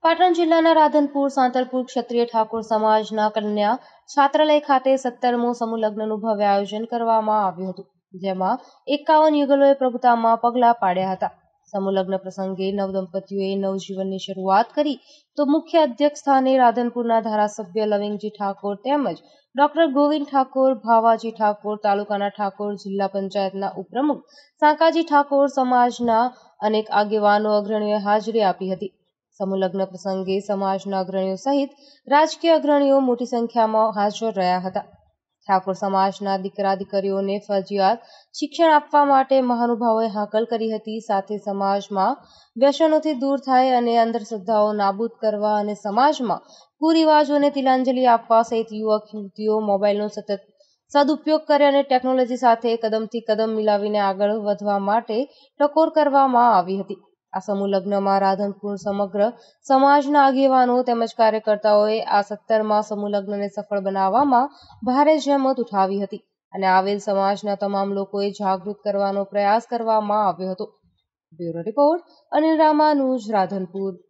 પાટણ જિલ્લાના રાધનપુર સાંતલપુર ક્ષત્રિય ઠાકોર સમાજના કન્યા છાત્રાલય ખાતે 17મો સમૂહ લગ્નનું ભવ્ય આયોજન કરવામાં આવ્યું હતું, જેમાં 51 યુગલોએ પ્રભુતામાં પગલાં પાડ્યા હતા। સમૂહ લગ્ન પ્રસંગે નવદંપતીઓએ નવજીવનની શરૂઆત કરી તો મુખ્ય અધ્યક્ષ સ્થાને રાધનપુરના ધારાસભ્ય લવિંગજી ઠાકોર તેમજ ડોક્ટર ગોવિંદ ઠાકોર, ભાવાજી ઠાકોર, તાલુકાના ઠાકોર, જિલ્લા પંચાયતના ઉપપ્રમુખ સાંકાજી ઠાકોર, સમાજના અનેક આગેવાનો અગ્રણીઓએ હાજરી આપી હતી। સમૂહ લગ્ન પ્રસંગે સમાજના અગ્રણીઓ સહિત રાજકીય અગ્રણીઓ મોટી સંખ્યામાં હાજર રહ્યા હતા। ઠાકોર સમાજના દીકરા દીકરીઓને ફરજિયાત શિક્ષણ આપવા માટે મહાનુભાવોએ હાકલ કરી હતી। સાથે સમાજમાં વ્યસનોથી દૂર થાય અને અંધશ્રદ્ધાઓ નાબૂદ કરવા અને સમાજમાં કુરિવાજોને તિલાંજલિ આપવા સહિત યુવક યુવતીઓ મોબાઈલનો સતત સદુપયોગ કરે અને ટેકનોલોજી સાથે કદમથી કદમ મિલાવીને આગળ વધવા માટે ટકોર કરવામાં આવી હતી। આ સમૂહ લગ્નમાં રાધનપુર સમગ્ર સમાજના આગેવાનો તેમજ કાર્યકર્તાઓએ આ 17મા સમૂહ લગ્નને સફળ બનાવવામાં ભારે જહેમત ઉઠાવી હતી અને આવેલ સમાજના તમામ લોકોએ જાગૃત કરવાનો પ્રયાસ કરવામાં આવ્યો હતો। Bureau report, Anil Ramanuj, Radhanpur.